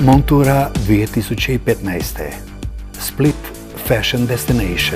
Montura 2015. Split Fashion Destination.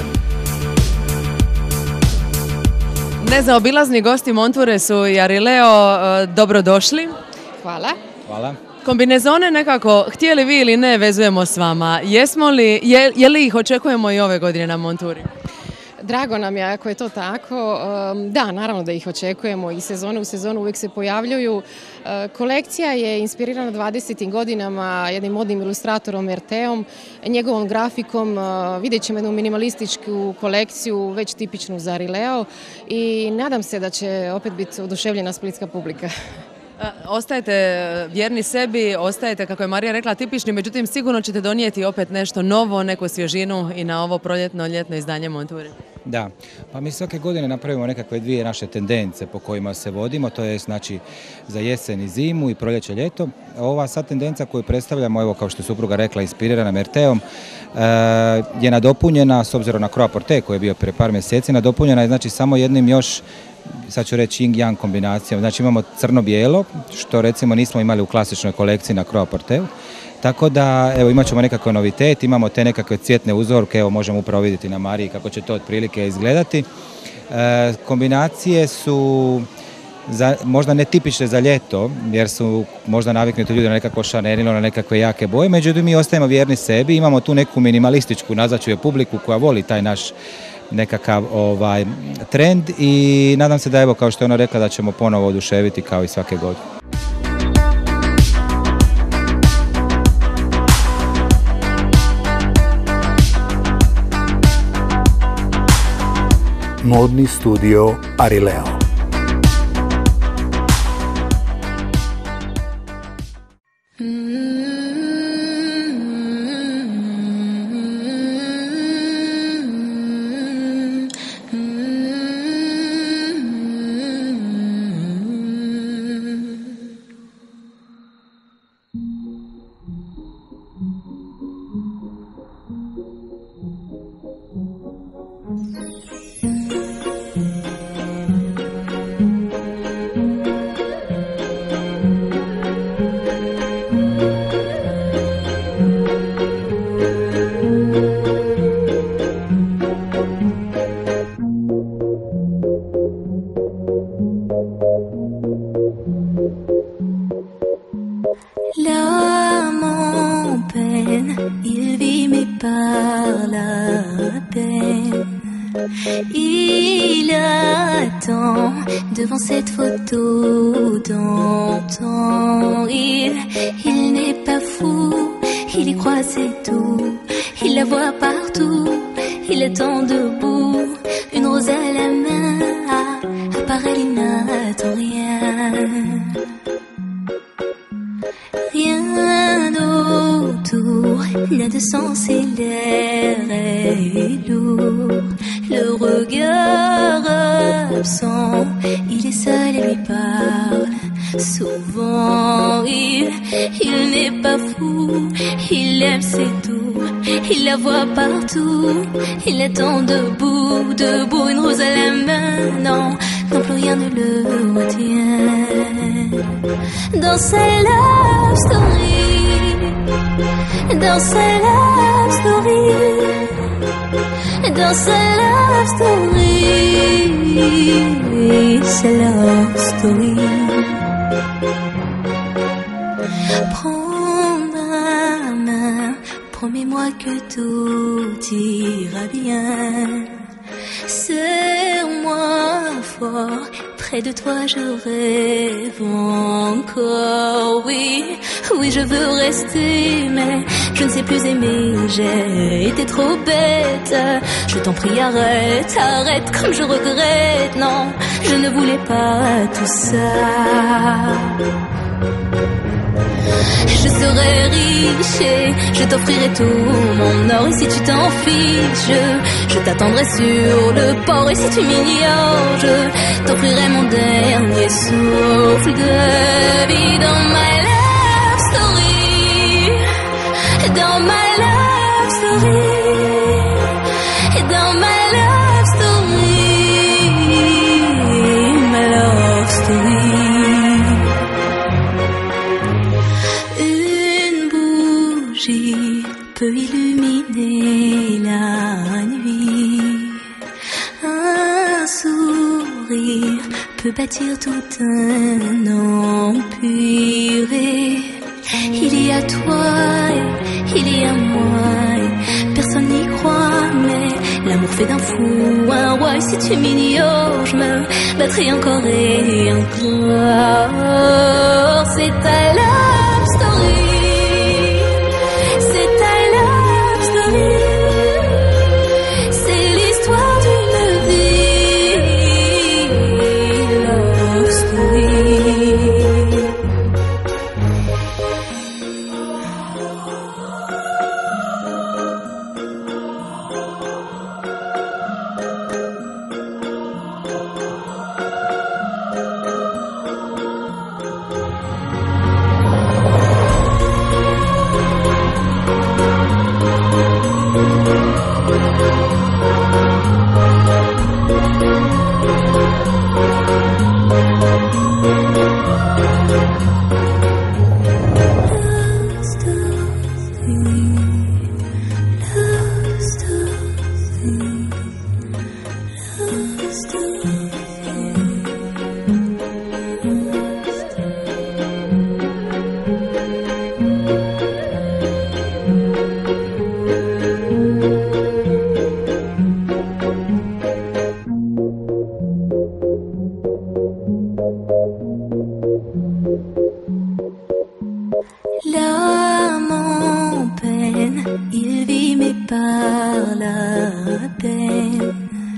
Nezaobilazni gosti Monture su Jarileo, dobrodošli. Hvala. Hvala. Kombinezone nekako, htjeli vi ili ne, vezujemo s vama. Je li ih očekujemo i ove godine na Monturi? Drago nam je ako je to tako. Da, naravno da ih očekujemo i sezone u sezonu uvijek se pojavljuju. Kolekcija je inspirirana 20. godinama jednim modnim ilustratorom Erteom, njegovom grafikom. Vidjet ćemo jednu minimalističku kolekciju, već tipičnu za Jarileo i nadam se da će opet biti oduševljena splitska publika. Ostajete vjerni sebi, ostajete, kako je Marija rekla, tipični, međutim sigurno ćete donijeti opet nešto novo, neku svježinu i na ovo proljetno-ljetno izdanje Monture. Da, pa mi svake godine napravimo nekakve dvije naše tendence po kojima se vodimo, to je znači za jesen i zimu i proljeće, ljeto. Ova sad tendencija koju predstavljamo, evo kao što je supruga rekla, inspirirana Erteom, je nadopunjena, s obzirom na Croix Porter koji je bio prije par mjeseci, nadopunjena je znači samo jednim još, sad ću reći yin-yang kombinacijom. Znači imamo crno-bijelo, što recimo nismo imali u klasičnoj kolekciji na Croix Porteru. Tako da, evo, imat ćemo nekakav novitet, imamo te nekakve cvjetne uzorke, evo možemo upravo vidjeti na Mariji kako će to otprilike izgledati. Kombinacije su možda netipične za ljeto, jer su možda naviknuti ljudi na nekako šanerilo, na nekakve jake boje, međutim mi ostajemo vjerni sebi, imamo tu neku minimalističku, nazvaću je, publiku koja voli taj naš nekakav trend i nadam se da, evo, kao što je ona rekla, da ćemo ponovo oduševiti kao i svake godine. Modni studio Jarileo. L'âme en peine, il vit mais par la peine. Il attend devant cette photo d'antan. Il n'est pas fou, il y croit c'est tout. Il la voit partout, il attend debout. Une rose à la main, apparaît, il n'attend rien. Rien autour n'a de sens et l'air est lourd. Le regard absent, il est seul et lui parle. Souvent il n'est pas fou, il aime c'est tout. Il la voit partout, il attend debout, une rose à la main, non, plus rien ne le retient. Dans sa love story, dans sa love story, dans sa love story, sa love story. Prends ma main, promets-moi que tout ira bien. Serre-moi fort, près de toi je rêve encore. Oui, je veux rester, mais je ne sais plus aimer. J'ai été trop bête. Je t'en prie, arrête, comme je regrette. Non, je ne voulais pas tout ça. Je serai riche et je t'offrirai tout mon or. Et si tu t'en fiches, je t'attendrai sur le port. Et si tu m'ignores, je t'offrirai mon dernier souffle de vie. Dans my love story, dans my love story, dans my love story, my love story. Une boue peut illuminer la nuit. Un sourire peut bâtir tout un empire. Il y a toi, il y a moi, personne n'y croit, mais l'amour fait d'un fou un roi. Et si tu m'ignores, je me battrai encore et encore. C'est ta love story. C'est ta love story. C'est l'histoire d'une vie. Love story. L'âme en peine, il vit mais par la peine.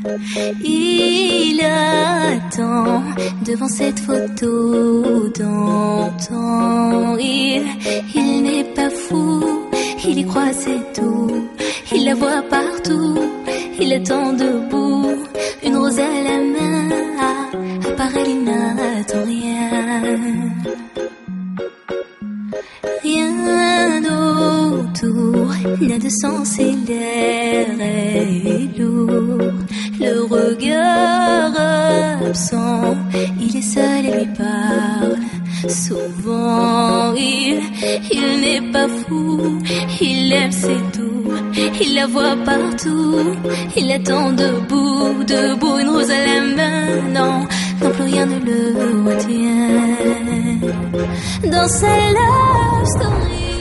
Il attend devant cette photo d'antan. Il n'est pas fou, il y croit c'est tout. Il la voit partout, il attend debout. Une rose à la main, à part elle il n'attend rien. Rien autour n'a de sens et l'air est lourd. Le regard absent, il est seul et lui parle souvent. Il n'est pas fou, il aime c'est tout. Il la voit partout, il attend debout, debout. Une rose à la main, non, non plus rien ne le retient. Dans sa love story.